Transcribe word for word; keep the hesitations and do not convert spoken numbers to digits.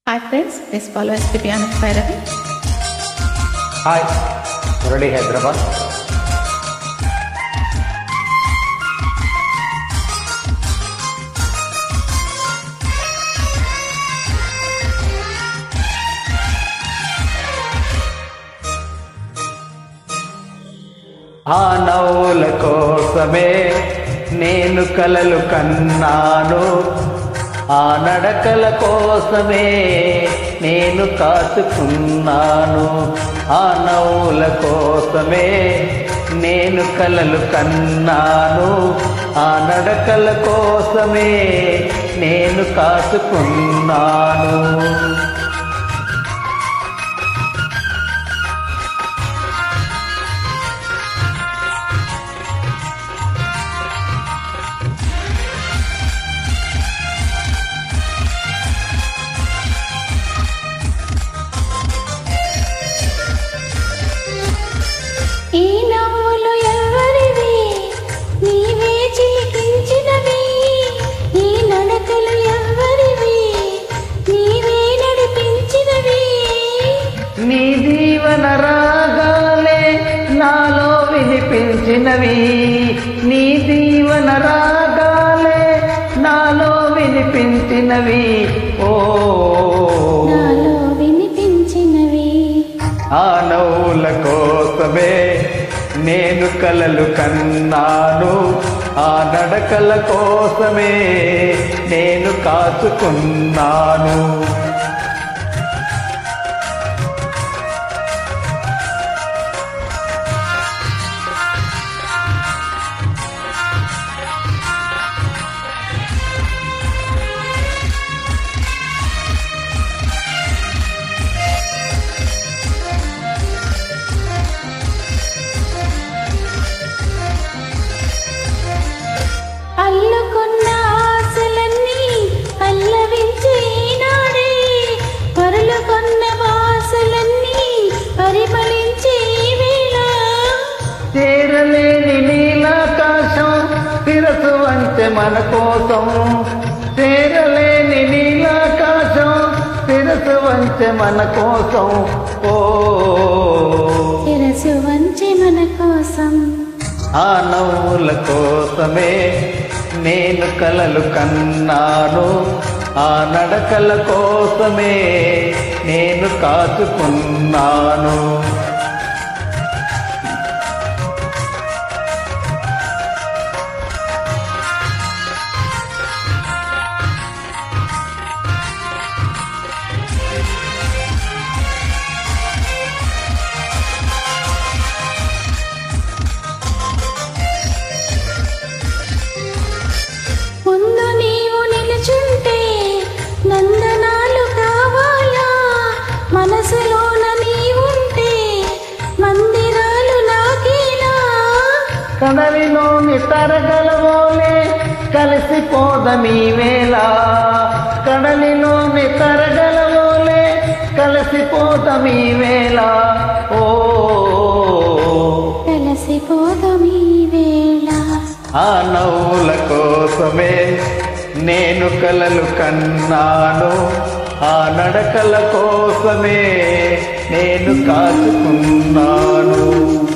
Hi friends, please follow S P Piano by Ravi. Hi, Murali Hyderabad. ఆ నవ్వుల కోసమే నేను కలలు కన్నాను, ఆ నడకల కోసమే నేను కాచుకున్నాను. ఆ నవ్వుల కోసమే నేను కలలు కన్నాను, ఆ నడకల కోసమే నేను కాచుకున్నాను. ఈ నవ్వులు ఎవరివి? నీవే చిలికించినవి. ఈ నడకలు ఎవరివి? నీవే నడిపించినవి. నీ జీవన రాగాలే నాలో వినిపించినవి. నీ జీవన రాగాలే నాలో వినిపించినవి. ఓ నాలో వినిపించినవి. ఆ నవ్వుల కోసమే నేను కలలు కన్నాను, ఆ నడకల కోసమే నేను కాచుకున్నాను. అల్లుకున్న ఆశలన్నీ పల్లవించే ఈనాడే, పరులుకున్న వాసలన్నీ పరిమళించే ఈ వేళ. చేరలేని నీలాకాశం శిరసు వంచె మన కోసం, చేరలేని నీలాకాశం శిరసు వంచె మన కోసం. ఓ శిరసు వంచె మన కోసం. ఆ నవ్వుల కోసమే నేను కలలు కన్నాను, ఆ నడకల కోసమే నేను కాచుకున్నాను. ముందు నీవు నిలుచుంటే నందనాలు కావాలా, మనసులోన నీవుంటే మందిరాలు నాకేలా. కడలిలోని తరగలవోలే కలిసిపోదమీ వేళ, కడలిలోని తరగలవోలే కలిసిపోదమీ వేళ. ఓ కలిసిపోదమీ వేళ. ఆ నవ్వుల కోసమే నేను కలలు కన్నాను, ఆ నడకల కోసమే నేను కాచుకున్నాను.